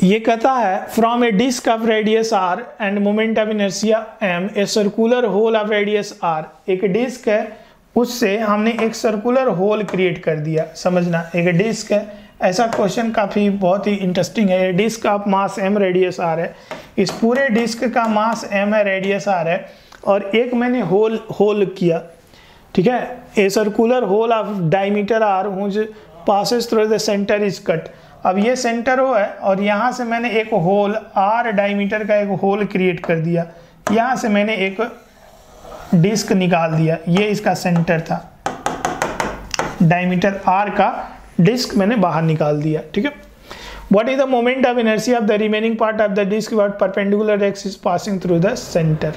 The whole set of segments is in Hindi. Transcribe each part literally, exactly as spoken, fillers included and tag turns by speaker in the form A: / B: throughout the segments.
A: ये कहता है from a disc of radius R and moment of inertia M a circular hole of radius R. एक डिस्क है, उससे हमने एक सर्कुलर होल क्रिएट कर दिया। समझना, एक डिस्क है, ऐसा क्वेश्चन काफ़ी बहुत ही इंटरेस्टिंग है। ये disc of mass M radius R है, इस पूरे डिस्क का मास एम है, रेडियस आर है, और एक मैंने होल होल किया, ठीक है। A circular hole of diameter R which passes through the centre is cut. अब ये सेंटर हो है और यहाँ से मैंने एक होल आर डायमीटर का एक होल क्रिएट कर दिया, यहाँ से मैंने एक डिस्क निकाल दिया, ये इसका सेंटर था, डायमीटर आर का डिस्क मैंने बाहर निकाल दिया, ठीक है। What is the moment of inertia of the remaining part of the disc what perpendicular axis passing through the centre.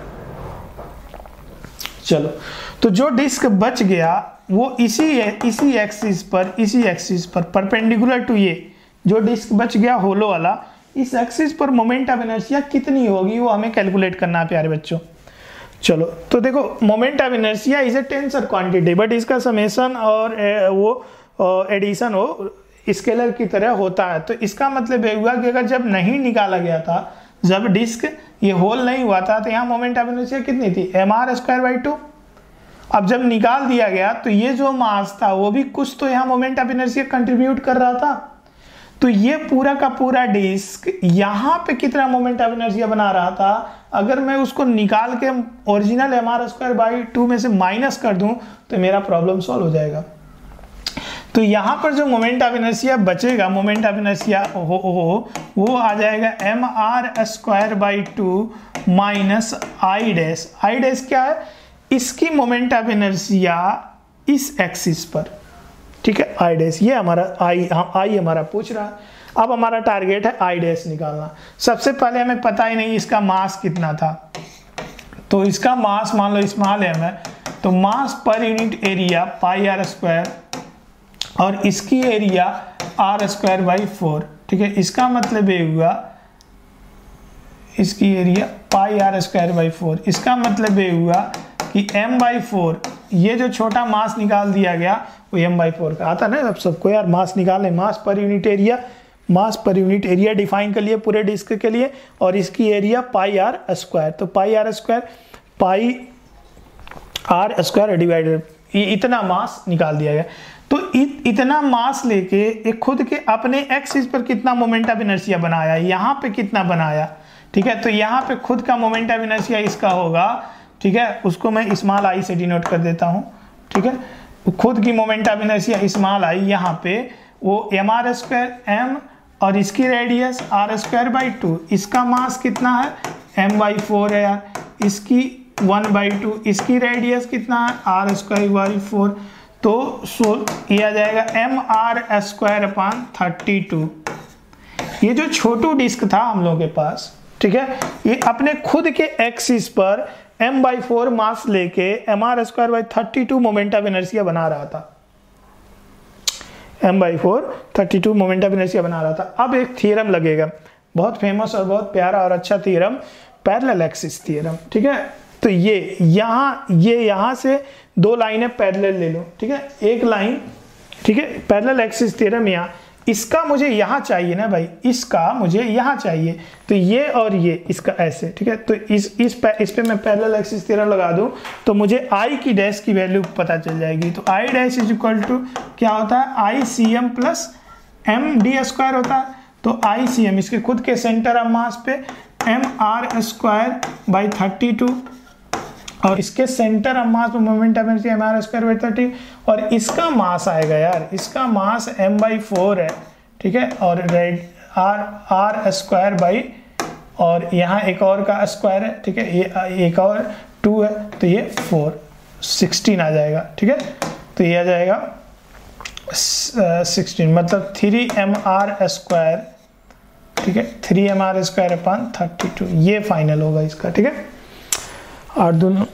A: चलो, तो जो डिस्क बच गया वो इसी इसी एक्सिस पर इसी एक्सिस पर परपेंडिकुलर टू ये जो डिस्क बच गया होलो वाला, इस एक्सिस पर मोमेंट ऑफ इनर्शिया कितनी होगी वो हमें कैलकुलेट करना है प्यारे बच्चों। चलो, तो देखो moment of inertia is a tensor quantity, but इसका समेशन और ए, वो एडिशन हो स्केलर की तरह होता है। तो इसका मतलब ये हुआ कि अगर जब नहीं निकाला गया था, जब डिस्क ये होल नहीं हुआ था, तो यहाँ मोमेंट ऑफ इनर्शिया कितनी थी, M R square by two. अब जब निकाल दिया गया तो ये जो मास था वो भी कुछ तो यहाँ मोमेंट ऑफ इनर्शिया कंट्रीब्यूट कर रहा था। तो ये पूरा का पूरा डिस्क यहाँ पे कितना मोमेंट ऑफ इनर्शिया बना रहा था, अगर मैं उसको निकाल के original M R square by two में से माइनस कर दूं तो मेरा प्रॉब्लम सॉल्व हो जाएगा। तो यहाँ पर जो मोमेंट ऑफ इनर्शिया बचेगा, मोमेंट ऑफ इनर्शिया हो, हो, हो वो आ जाएगा M R square by two minus I dash. I dash क्या है, इसकी मोमेंट ऑफ इनर्शिया इस एक्सिस पर, ठीक है, आई डैश। ये हमारा आई आई हमारा पूछ रहा है। अब हमारा टारगेट है आई डैश निकालना। सबसे पहले हमें पता ही नहीं इसका मास कितना था, तो इसका मास मान लो स्मॉल एम है, तो mass per unit area pi R square और इसकी area R square by four, ठीक है। इसका मतलब ये हुआ इसकी area pi R square by four. इसका मतलब ये हुआ कि m बाई फोर, ये जो छोटा मास निकाल दिया गया वो m बाई फोर का आता ना। अब सबको यार मास निकालने, मास पर यूनिट एरिया, मास पर यूनिट एरिया डिफाइन कर लिए पूरे डिस्क के लिए, और इसकी एरिया पाई आर स्क्वायर। तो pi R square pi R square divided, ये इतना मास निकाल दिया गया। तो इत, इतना मास लेके एक खुद के अपने एक्सिस पर कितना मोमेंट ऑफ इनर्शिया बनाया, यहाँ पे कितना बनाया, ठीक है। तो यहाँ पे खुद का मोमेंट ऑफ इनर्शिया इसका होगा, ठीक है, उसको मैं स्मॉल आई से डिनोट कर देता हूँ, ठीक है। खुद की moment of inertia small I, यहाँ पे वो एम आर स्क्वायर एम और इसकी radius R square by two. इसका मास कितना है, एम बाई फोर है यार, इसकी वन बाई टू, इसकी रेडियस कितना है, आर स्क्वायर बाई फोर। तो सो ये आ जाएगा M R square upon thirty two. ये जो छोटू डिस्क था हम लोगों के पास, ठीक है, ये अपने खुद के एक्सिस पर m बाई फोर मास लेके M R square by thirty two moment of inertia बना रहा था। m by four thirty two moment of inertia बना रहा था। अब एक थ्योरम लगेगा, बहुत फेमस और बहुत प्यारा और अच्छा थ्योरम, पैरेलल एक्सिस थ्योरम, ठीक है। तो ये यहाँ ये यहाँ से दो लाइनें पैरेलल ले लो, ठीक है, एक लाइन, ठीक है, पैरेलल एक्सिस थ्योरम यहाँ, इसका मुझे यहाँ चाहिए ना भाई, इसका मुझे यहाँ चाहिए, तो ये और ये इसका ऐसे, ठीक है। तो इस इस पे इस पे मैं पैरेलल एक्सिस थ्योरम लगा दूं तो मुझे आई की डैश की वैल्यू पता चल जाएगी। तो I dash is equal to क्या होता है, I C M plus M D square होता है। तो आई सी एम इसके खुद के सेंटर ऑफ मास पे M R square by thirty two, और इसके centre of mass moment of inertia M R square by thirty, और इसका मास आएगा यार, इसका मास m बाई फोर है, ठीक है, और red R R square by, और यहाँ एक और का स्क्वायर है, ठीक है, ये एक और टू है, तो ये फोर सिक्सटीन आ जाएगा, ठीक है। तो ये आ जाएगा सिक्सटीन, मतलब थ्री एम आर स्क्वायर, ठीक है, three M R square upon thirty two, ये फाइनल होगा इसका, ठीक है। और दोनों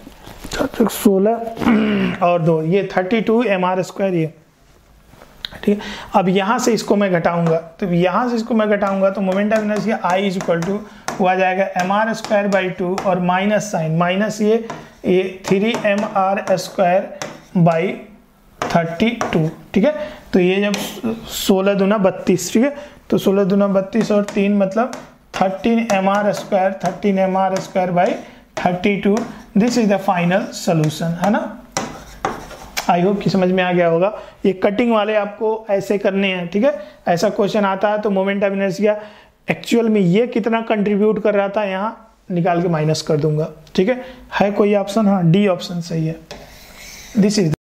A: सोलह और दो, ये thirty two M R square, ये ठीक है। अब यहाँ से इसको मैं घटाऊंगा, तो यहाँ से इसको मैं घटाऊंगा तो moment of inertia I is equal to वो आ जाएगा M R square by two और माइनस साइन, माइनस ये ये three M R square by thirty two, ठीक है। तो ये जब सोलह दूना बत्तीस, ठीक है, तो सोलह दूना बत्तीस और तीन मतलब thirteen M R square, thirteen M R square by thirty two. This is the final solution, है ना। आई होप कि समझ में आ गया होगा। ये कटिंग वाले आपको ऐसे करने हैं, ठीक है। ऐसा क्वेश्चन आता है तो मोमेंट ऑफ इनर्शिया एक्चुअल में ये कितना कंट्रीब्यूट कर रहा था यहाँ निकाल के माइनस कर दूंगा, ठीक है। है कोई ऑप्शन? हाँ, डी ऑप्शन सही है। This is